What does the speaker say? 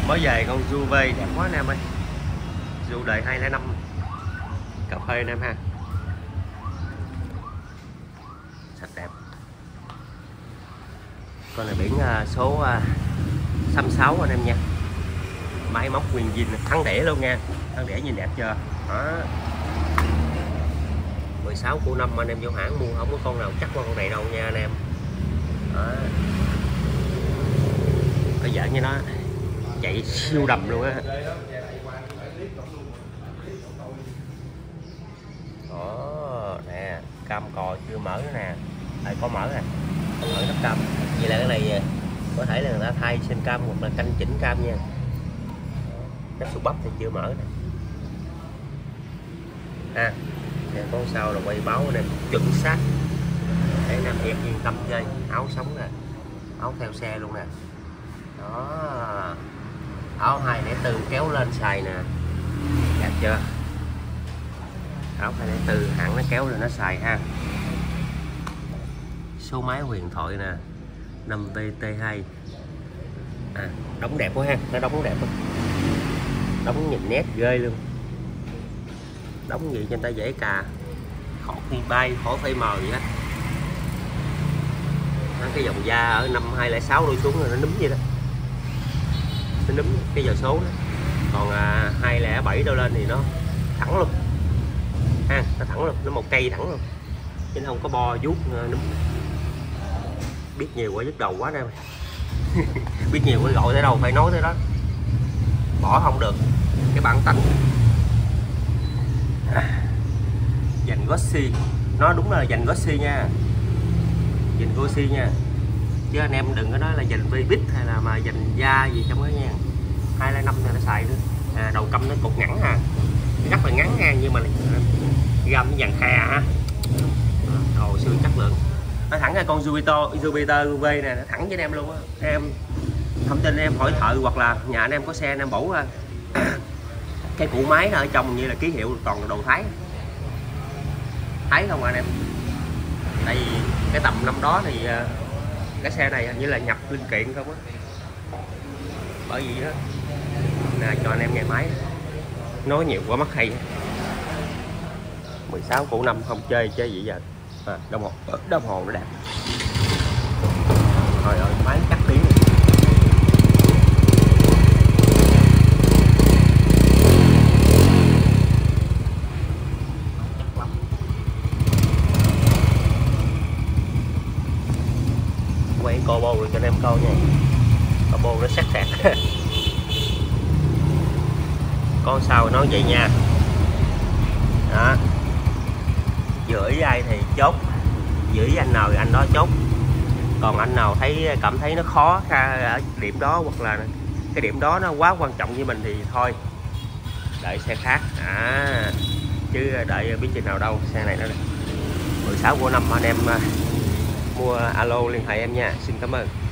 Mới về con Juve đẹp quá anh em ơi. Ju đời 205 cà phê anh em ha, sạch đẹp. Con này biển số 66 anh em nha. Máy móc nguyên zin thắng đĩa luôn nha, thắng đĩa nhìn đẹp chưa đó. 16 của năm anh em vô hãng mua không có con nào chắc qua con này đâu nha anh em đó. Bây giờ như nó chạy siêu đầm luôn á. Đó nè, cam cò chưa mở nữa nè. Đây có mở nè, mở nắp cam. Vậy là cái này có thể là người ta thay sinh cam hoặc là canh chỉnh cam nha. Cái sụp bắp thì chưa mở nè ha. Nè, có sao là quay báo nè, chuẩn xác để anh em yên tâm chơi. Áo sống nè, áo theo xe luôn nè đó. Áo 204 kéo lên xài nè, đẹp chưa. Áo 204 hãng nó kéo lên nó xài ha. Số máy huyền thoại nè 5VT2 đóng đẹp quá ha, nó đóng đẹp quá, đóng nhìn nét ghê luôn. Đóng gì cho người ta dễ cà, khỏi phi bay, khỏi phải mờ gì hết. Cái dòng da ở 5206 đôi xuống rồi nó núm vậy đó, nó núm cái giờ số đó. Còn 207 đô lên thì nó thẳng luôn ha, nó thẳng luôn, nó một cây thẳng luôn chứ nó không có bo vuốt núm. Biết nhiều quá nhức đầu quá đây. Biết nhiều quá gọi tới đâu phải nói tới đó, bỏ không được cái bản tánh. Dành Gossi, nó đúng là dành Gossi nha, dành Gossi nha, chứ anh em đừng có nói là dành Vbiz hay là mà dành da gì trong đó nha. 205 này nó xài nữa. Đầu câm nó cột ngắn ha, rất là ngắn ha, nhưng mà gầm vàng khè ha. Đồ siêu chất lượng. Nó thẳng ra con Jupiter V nè, nó thẳng với anh em luôn á. Em thông tin em hỏi thợ hoặc là nhà anh em có xe anh em bổ cái củ máy nó ở trong như là ký hiệu toàn là đồ Thái, Thái không anh em. Tại vì cái tầm năm đó thì cái xe này hình như là nhập linh kiện không á, bởi vì đó nè cho anh em nghe máy nói nhiều quá mất hay. 16 củ năm không chơi gì giờ. Đồng hồ nó đẹp. Trời ơi máy cắt tiếng. Quay combo cho anh em coi nha, combo nó sắc sẹt. Con sao nói vậy nha đó. Giữa ý ai thì chốt, giữa ý anh nào thì anh đó chốt. Còn anh nào cảm thấy nó khó ở điểm đó hoặc là cái điểm đó nó quá quan trọng với mình thì thôi đợi xe khác chứ đợi biết chừng nào đâu. Xe này nó 16 của năm anh em mua alo liên hệ em nha. Xin cảm ơn.